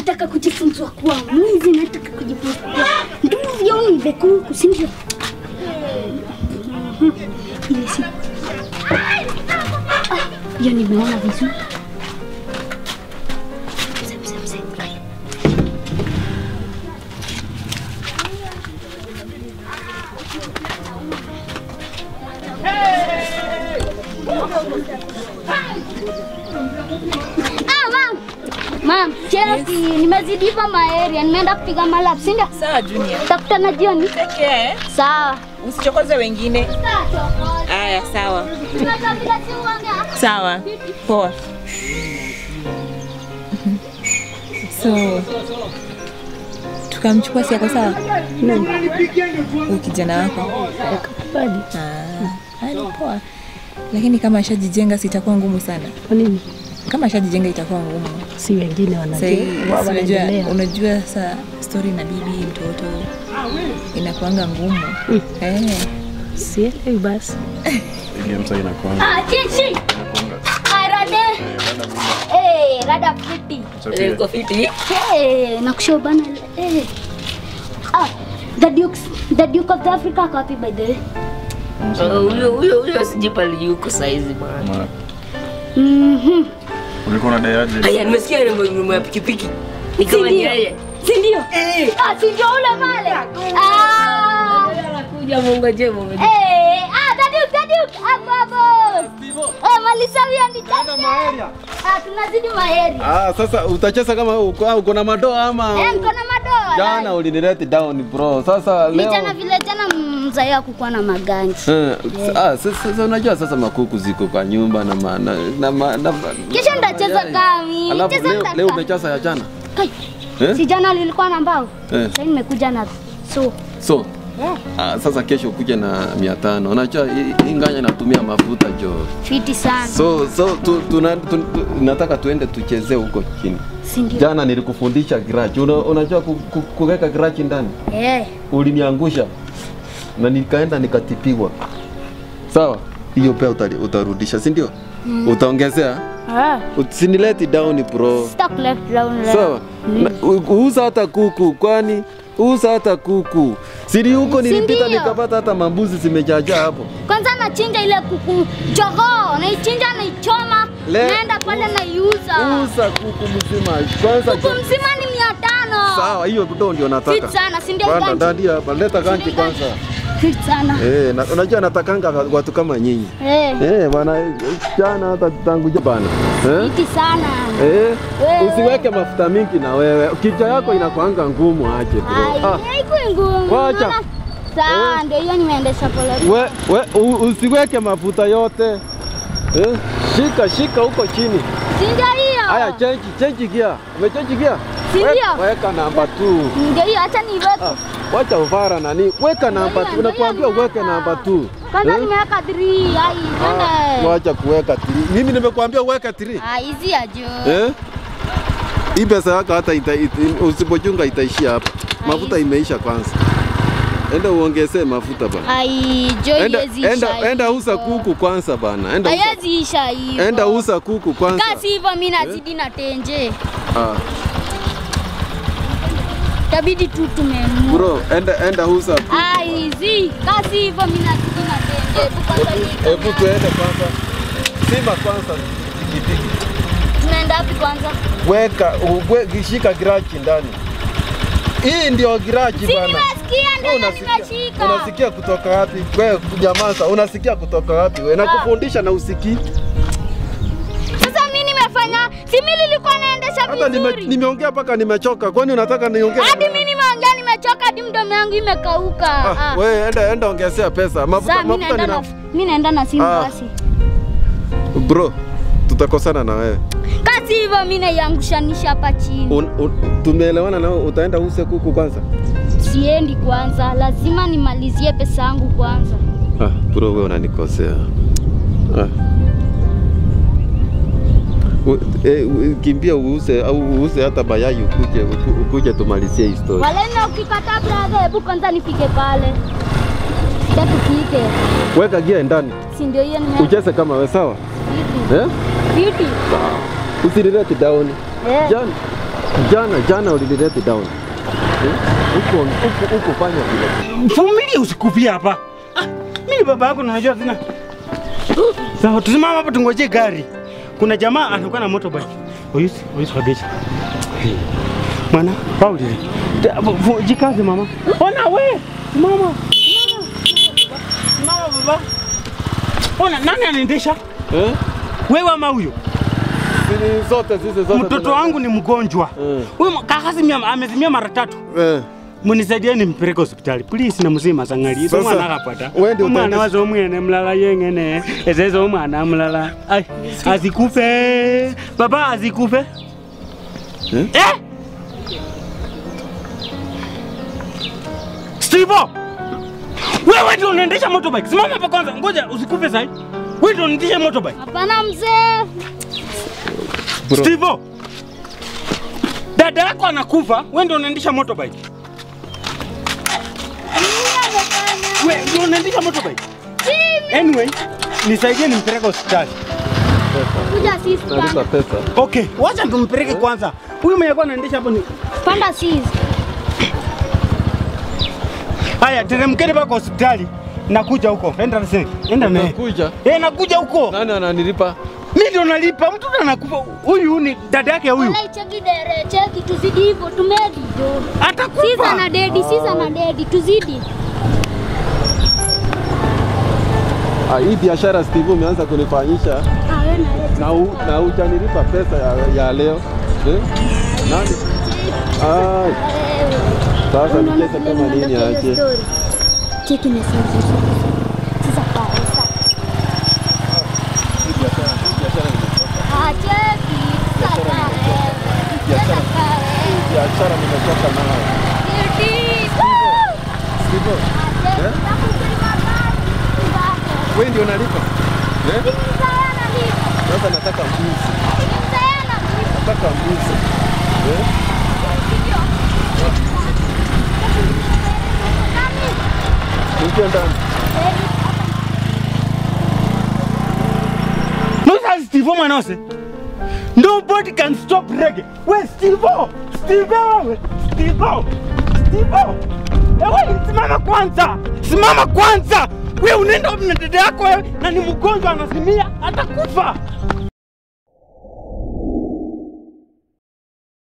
nataka kujifunza kuwa mwizi, nataka kujifunza kuwa ndivyo nibeku kusindio. Ile si. Ya nimeona vizuri. Mzee. Mam, Chelsea, nimezidiva maeria, nimeenda kupiga malap, sinda? Sawa Junior. Takutana jioni. Take. Sawa. Usichokoze wengine. Aya, sawa. Sawa. Poa. So, tukamchukua si yako sawa? Ukijana wako. Badi. Hadi poa. Lakini kama ashajijenga sitakuwa ngumu sana. Kwa nini? Kama ashajijenga itakuwa ngumu. Si wengine wanaendelea. Unajua sa story na bibi mtoto inakuanga ngumu. Sielewi basi. Game sasa inakuanga. Chichi. Rada. Rada fiti. Iko fiti. Nakushow bana. The Duke of Africa copy by the way. Huyo sijipali yuko saizi bwana. Ulikuwa na dayaje? Aya, nimesikia ile ya pikipiki. Ni kama ni yeye. Si ndio? Si ndio ule pale. Anakuja Mungu jema. The Duke. Hapo. Stivo. Malisawia ni tena Maeria. Tunazidi maheri. Sasa utacheza kama uko na madoa ama? Niko na madoa. Jana ulinileta down bro. Sasa leo jana vile jana Mzee hakukuwa na maganji. Sasa unajua sasa makuku ziko kwa nyumba na Kisha ndacheza kami. Alafu leo umecheza ya jana? Si jana lilikuwa na mbao. Sasa nimekuja na so. Sasa kesho kuja na 500. Unajua inganya natumia mafuta jo. Fiti sana. So nataka tuende tucheze huko chini. Jana nilikufundisha garage. Unajua kuweka garage ndani? Uliniangusha. Na nikaenda nikatipiwa. Sawa? Hiyo pia utarudisha, si ndio? Utaongezea? Usinileti down bro. Stop left down. Sawa? Uuza hata kuku kwani? Uuza hata kuku. Siri huko nilipita nikapata hata mambuzi zimejaja hapo. Kwanza nachinja ile kuku jogoo, naichinja na ichoma, naenda pale na iuza. Uza kuku mzima. Kwanza kuku mzima ni 500. Sawa, hiyo ndio nataka. Fit sana, si ndio ganji? Ndani hapa, leta ganji kwanza. Fit sana. Unajua natakanga watu kama nyinyi. Bwana jana hata tangu bana. Fit sana. Usiweke mafuta mingi na wewe. Kichwa yako inakuanga ngumu aje bro. Haiko ngumu. Wacha. Sawa, ndio hiyo nimeendesha pole. Usiweke mafuta yote. Shika huko chini. Si ndio hiyo? Haya, change gear. Umechange gear? Si ndio? Weka namba 2. Ndio hiyo, acha niweke. Wacha uvara nani? Weka namba 2. Unakuambia uweke namba 2. Kwanza nimeweka 3. Wacha kuweka 3. Mimi nimekuambia uweke 3. Hizi ajo. Hii pesa yako hata usipochunga itaishia hapa. Mafuta imeisha kwanza. Enda uongezee mafuta bana. Enda uza kuku kwanza bana. Hayaziisha hivyo. Enda uza kuku kwanza. Kasi hivyo mimi nazidi na tenje. Tabidi tu tumenunua. Bro, enda uza kuku. Hizi. Kasi hivyo mimi nazidi na tenje. Hebu tuende kwanza. Simba kwanza. Tunaenda wapi kwanza? Shika garage ndani. Hii ndio garage bana. Nimesikia ndio nimeshika. Unasikia kutoka wapi? Wewe nyamaza, unasikia kutoka wapi? Wewe nakufundisha na usikii. Sasa mimi nimefanya, si mimi nilikuwa naendesha vizuri. Hata nimeongea mpaka nimechoka. Kwani unataka niongee? Hadi mimi nimeongea nimechoka hadi mdomo yangu imekauka. Wewe enda ongezea pesa. Mafuta mimi naenda na simu basi. Bro, tutakosana na wewe. Kasi hivyo mimi naiangushanisha hapa chini. Tumeelewana nao, utaenda use kuku kwanza? Siendi kwanza, lazima nimalizie pesa yangu kwanza. Bro wewe unanikosea. Kimbia uuse hata mayai ukuje tumalizie hii story. Wale na ukikataa brother, hebu kwanza nifike pale. Tupike. Weka gia ndani. Si ndio hiyo nime. Ucheze kama wewe sawa? Beauty. Usilete down. Jana ulilete down. Huko fanya vile. Familia usikufia hapa. Mimi baba yako najua tena. Sawa, tusimama hapa tungoje gari. Kuna jamaa anakuwa na motorbike. Oyusi kabisa. Mana, Pauli. Jikaze mama. Ona we, mama. Mama baba. Ona nani anaendesha? Wewe ama huyo? Zote. Mtoto wangu ni mgonjwa. Huyo kakasi amezimia mara 3. Munisaidieni mpeleke hospitali. Please na mzima sangali. Hizo mwana akapata. Mwana wazo mwene mlala yengene. Ezezo mwana mlala. Ai, azikufe. Baba azikufe. Stivo! Wewe ndio unaendesha motorbike. Simama hapa kwanza. Ngoja usikufe sasa. Wewe ndio unaendesha motorbike. Hapana mzee. Stivo! Dada yako anakufa, wewe ndio unaendesha motorbike. Wewe ndio unaendesha motorbike. Anyway, nisaidie nimpeleke hospitali. Kuja sisi. Nalipa pesa. Okay, wacha tumpeleke kwanza. Huyu mwenye kwa anaendesha hapo ni Panda sisi. haya, teremkeni mpaka hospitali. Nakuja huko. Enda naye. Nakuja. Nakuja huko. Nani ananilipa? Mimi ndio nalipa. Mtu anakufa. Huyu ni dada yake huyu. Wala cheki dere, cheki tuzidi hivyo tumedi jo. Atakufa. Sisa na dedi, tuzidi. Hii biashara Stivo umeanza kunifanyisha. Na hujanilipa pesa ya leo. Nani? Sasa nicheze kama nini aje? Cheki na sisi. Sasa pesa. Cheki. Biashara nimetoka nayo. Stivo. Wewe ndio unalipa? Sasa nataka mbuzi. Nataka mbuzi. Ingia ndani. Nosa Stivo mwanose. Nobody can stop reggae. Where Stivo? Stivo! Ewe simama kwanza. Wewe unaenda na dada yako na ni mgonjwa anasimia atakufa.